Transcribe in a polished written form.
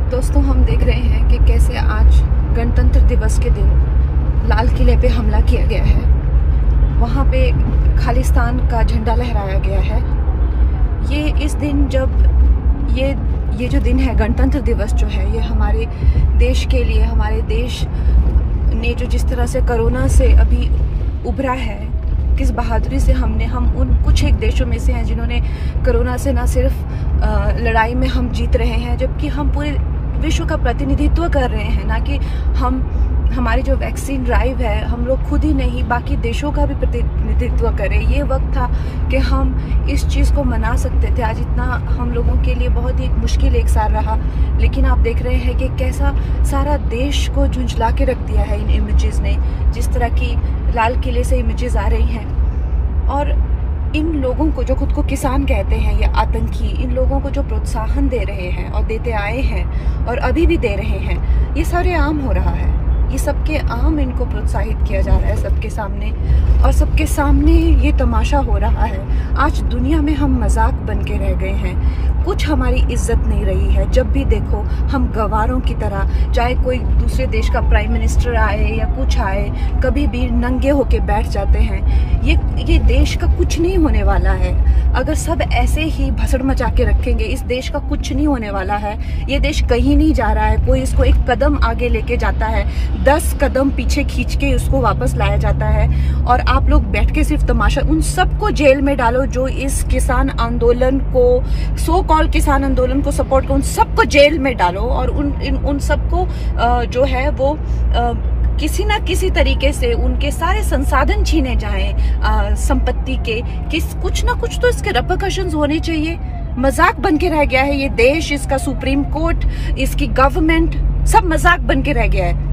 दोस्तों, हम देख रहे हैं कि कैसे आज गणतंत्र दिवस के दिन लाल किले पे हमला किया गया है। वहाँ पे खालिस्तान का झंडा लहराया गया है। ये इस दिन जब ये जो दिन है, गणतंत्र दिवस जो है, ये हमारे देश के लिए, हमारे देश ने जो जिस तरह से कोरोना से अभी उभरा है, किस बहादुरी से हम उन कुछ एक देशों में से हैं जिन्होंने कोरोना से ना सिर्फ लड़ाई में हम जीत रहे हैं, जबकि हम पूरे विश्व का प्रतिनिधित्व कर रहे हैं। ना कि हमारी जो वैक्सीन ड्राइव है, हम लोग खुद ही नहीं बाकी देशों का भी प्रतिनिधित्व करें। ये वक्त था कि हम इस चीज़ को मना सकते थे। आज इतना हम लोगों के लिए बहुत ही मुश्किल एक साल रहा, लेकिन आप देख रहे हैं कि कैसा सारा देश को झुंझला के रख दिया है इन इमेजेस ने। जिस तरह की लाल किले से इमेजेस आ रही हैं, और इन लोगों को जो खुद को किसान कहते हैं या आतंकी, इन लोगों को जो प्रोत्साहन दे रहे हैं और देते आए हैं और अभी भी दे रहे हैं, ये सारे आम हो रहा है। ये सबके आम इनको प्रोत्साहित किया जा रहा है सबके सामने, और सबके सामने ये तमाशा हो रहा है। आज दुनिया में हम मजाक बन के रह गए हैं। कुछ हमारी इज्जत नहीं रही है। जब भी देखो हम गवारों की तरह, चाहे कोई दूसरे देश का प्राइम मिनिस्टर आए या कुछ आए, कभी भी नंगे होके बैठ जाते हैं। ये देश का कुछ नहीं होने वाला है। अगर सब ऐसे ही भसड़ मचा के रखेंगे, इस देश का कुछ नहीं होने वाला है। ये देश कहीं नहीं जा रहा है। कोई इसको एक कदम आगे लेके जाता है, 10 कदम पीछे खींच के उसको वापस लाया जाता है, और आप लोग बैठ के सिर्फ तमाशा। उन सबको जेल में डालो जो इस किसान आंदोलन को, सो कॉल्ड किसान आंदोलन को सपोर्ट करो, उन सबको जेल में डालो, और उन सबको जो है वो किसी ना किसी तरीके से उनके सारे संसाधन छीने जाएं संपत्ति के। कुछ ना कुछ तो इसके रेपरकशंस होने चाहिए। मजाक बन के रह गया है ये देश, इसका सुप्रीम कोर्ट, इसकी गवर्नमेंट, सब मजाक बन के रह गया है।